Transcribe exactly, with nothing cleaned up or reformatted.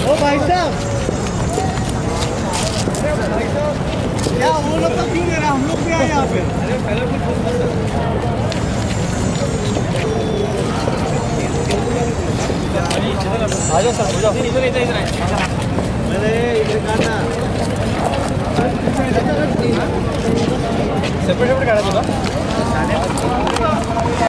ओ भाई साहब, क्या वो लोग तो क्यों ले रहा, हम लोग भी आए यहाँ पे। आ जाओ सर, हो जाओ। इधर इधर इधर अरे इधर काटना, सेपरेट सेपरेट काटा तुला।